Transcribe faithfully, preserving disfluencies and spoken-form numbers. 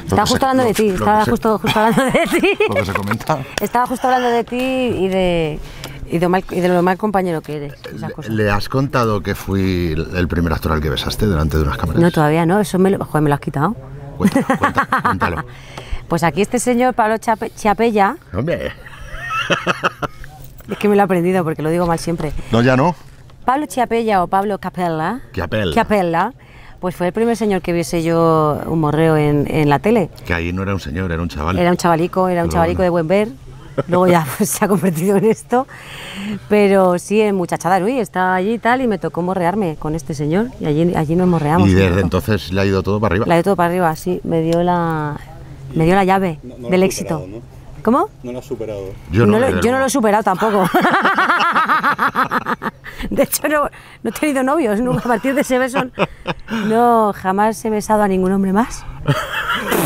Estaba justo hablando de ti, estaba justo, justo hablando de ti. Lo que se comenta. Estaba justo hablando de ti y de, y de, mal, y de lo mal compañero que eres. Esas cosas. ¿Le has contado que fui el primer actor al que besaste delante de unas cámaras? No, todavía no, eso me lo, joder, me lo has quitado. Cuéntalo, cuéntalo, cuéntalo. Pues aquí este señor, Pablo Chape, Chiapella... Hombre. Es que me lo he aprendido porque lo digo mal siempre. No, ya no. Pablo Chiapella o Pablo Capella... Chiapella. Chiapella, pues fue el primer señor que viese yo un morreo en, en la tele. Que ahí no era un señor, era un chaval. Era un chavalico, era un Pero chavalico bueno. de buen ver. Luego ya pues, se ha convertido en esto. Pero sí, en muchachada, uy, estaba allí y tal, y me tocó morrearme con este señor. Y allí, allí nos morreamos. Y un desde poco. entonces le ha ido todo para arriba. La de todo para arriba, sí. Me dio la, me dio la llave No- no lo del has éxito. superado, ¿no? ¿Cómo? No lo has superado. Yo no, no, lo, desde yo no luego. lo he superado tampoco. De hecho, no, no he tenido novios nunca. A partir de ese beso, no, jamás he besado a ningún hombre más.